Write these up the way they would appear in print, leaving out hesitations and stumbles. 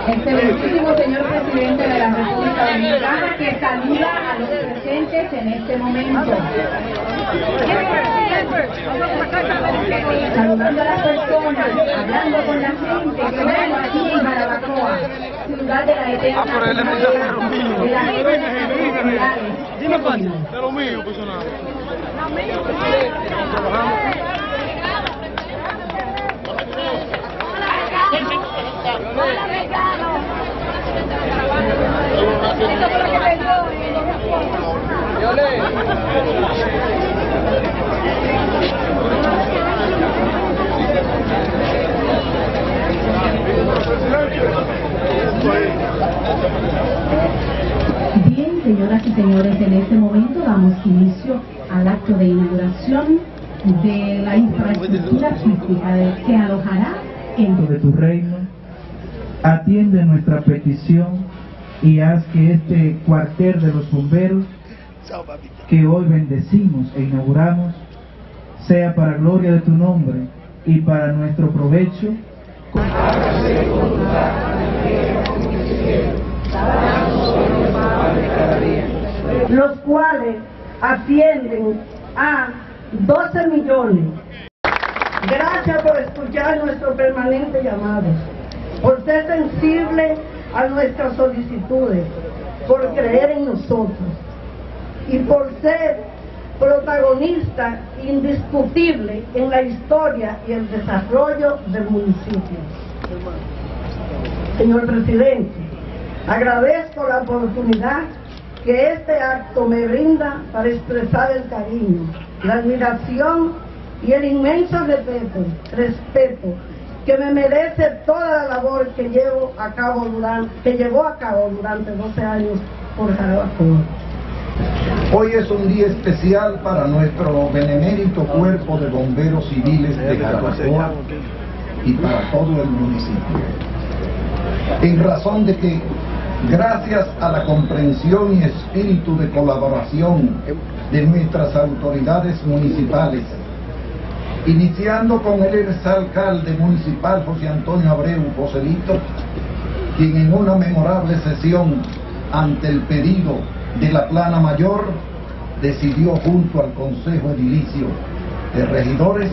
Excelentísimo señor presidente de la República Dominicana, que saluda a los presentes en este momento. Saludando a las personas, hablando con la gente que vive aquí en Jarabacoa, ciudad de la eterna primavera, de las jóvenes populares. De lo mío, pues nada. Bien, señoras y señores, en este momento damos inicio al acto de inauguración de la infraestructura física que alojará en de tu reino. Atiende nuestra petición y haz que este cuartel de los bomberos que hoy bendecimos e inauguramos sea para gloria de tu nombre y para nuestro provecho. Los cuales ascienden a 12 millones. Gracias por escuchar nuestro permanente llamado, por ser sensible a nuestras solicitudes, por creer en nosotros y por ser protagonista indiscutible en la historia y el desarrollo del municipio. Señor presidente, agradezco la oportunidad que este acto me brinda para expresar el cariño, la admiración y el inmenso respeto que me merece toda la labor que llevó a cabo durante 12 años por Jarabacoa. Hoy es un día especial para nuestro benemérito Cuerpo de Bomberos Civiles de Jarabacoa y para todo el municipio, en razón de que, gracias a la comprensión y espíritu de colaboración de nuestras autoridades municipales, iniciando con el exalcalde municipal José Antonio Abreu Joselito, quien en una memorable sesión ante el pedido de la Plana Mayor decidió junto al Consejo Edilicio de Regidores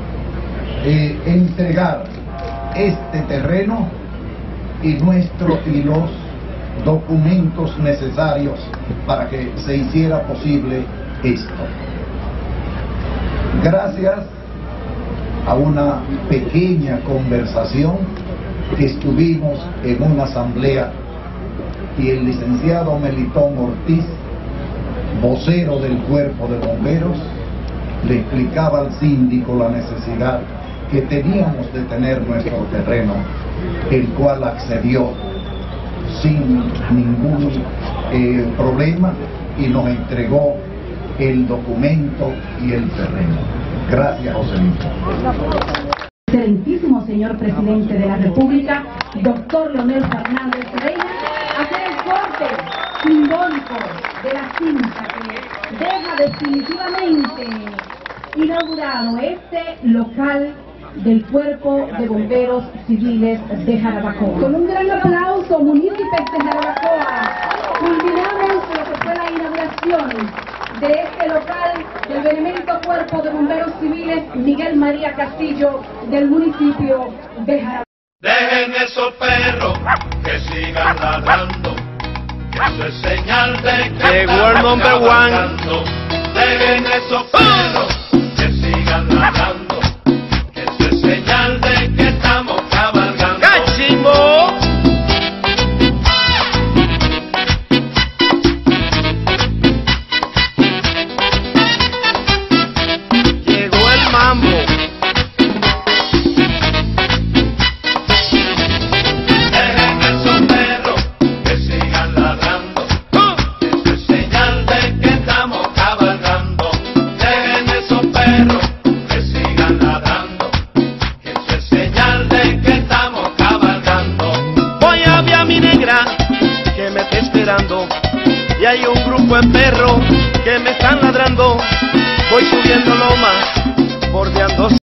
entregar este terreno y los documentos necesarios para que se hiciera posible esto. Gracias a una pequeña conversación que estuvimos en una asamblea y el licenciado Melitón Ortiz, vocero del Cuerpo de Bomberos, le explicaba al síndico la necesidad que teníamos de tener nuestro terreno, el cual accedió sin ningún problema y nos entregó el documento y el terreno. Gracias, Joselito. Excelentísimo señor presidente de la República, doctor Leonel Fernández Reina, hacer el corte simbólico de la cinta que deja definitivamente inaugurado este local del Cuerpo de Bomberos Civiles de Jarabacoa. Con un gran aplauso, municipios de Jarabacoa, culminamos lo que fue la inauguración de este local del benemérito Cuerpo de Bomberos Civiles Miguel María Castillo del municipio de Jarabacoa. Dejen esos perros que sigan ladrando, que eso es señal de que llegó el number one. Dejen esos perros que sigan ladrando, que eso es señal de que estamos cabalgando. ¡Cachimbo! Llegó el mambo. Y hay un grupo de perros que me están ladrando. Voy subiendo loma, bordeando